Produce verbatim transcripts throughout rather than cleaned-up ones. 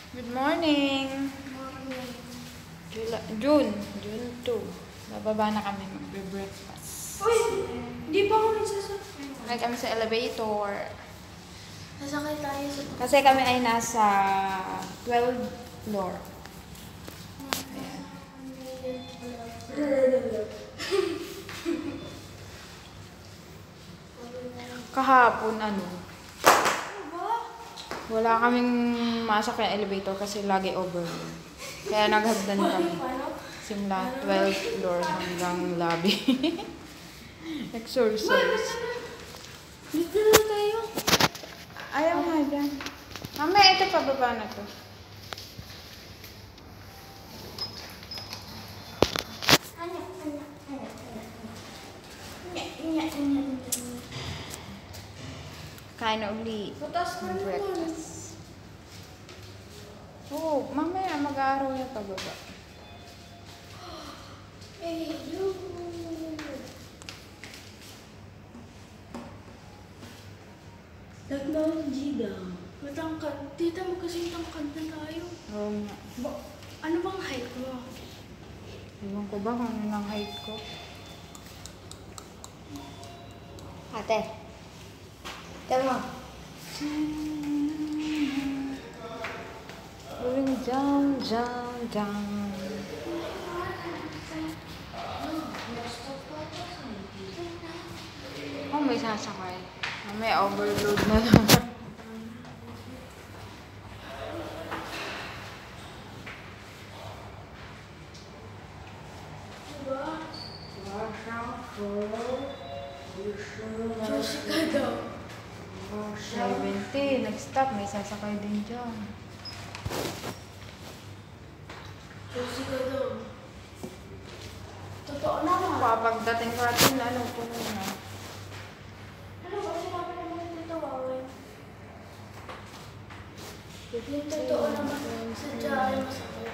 Good morning! Jula, June. June two. Bababa na kami magbe-breakfast. Uy! Hindi pa ako nagsasakay. Sakay kami sa elevator. Nasakay tayo sa... Kasi kami ay nasa twelfth floor. Ayan. Kahapon ano, wala kaming masok yung elevator kasi lagi overload. Kaya naghagdan kami. Simula twelfth floor hanggang lobby. Exercise. Dito na tayo. Ayaw nga dyan. Mamaya ito pababa na to. Kain na uli. Butas na naman. Breakfast. Oo, mamaya mag-aaraw yung pababa. Eh, you. Nag-Mount Gida. Matangkad. Tita mo kasi tangkad na tayo. Oo nga. Ba, ano bang height mo? Ewan ko ba kung ano ng height ko. Ate. Tama. Going down, down, down. Oh, may sasakay. May overload na naman. Diba? Jessica daw. seventy. Nag-stop. May sasakay din dyan. Jessica daw. Totoo naman. Pagdating ko natin, ano po na. Ano ba? Sinabi naman dito, Wawe. Yung totoo naman. Sadya ay masakit.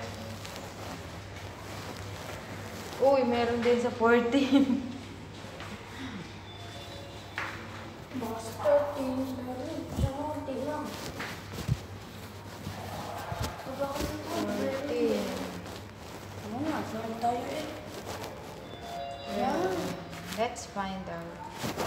Uy, meron din sa fourteen. Baka sa thirteen na rin. Siya konti lang. Baka kasi fourteen. ano nga, saan tayo eh? Yeah. Let's find out.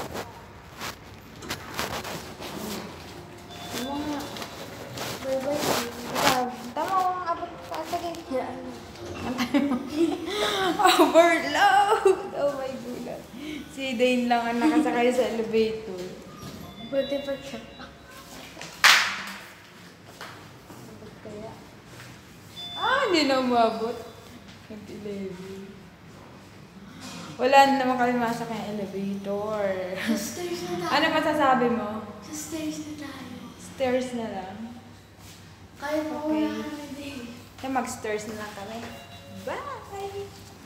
Ano nga? Bye-bye. Ikaw, tama ko ang abot pa. Sige. Yeah. Antay mo. Overload! Oh my God. Si Dane lang ang nakasakay sa elevator. Buti pa siya. Kaya. Ah, hindi na umabot. eleven. Wala na naman kami masakay ang elevator. Sa stairs na tayo. Ano masasabi mo? Sa stairs na tayo. Stairs na lang. Kaya mo Okay. wala kami din. Kaya mag-stairs na lang kami. Bye!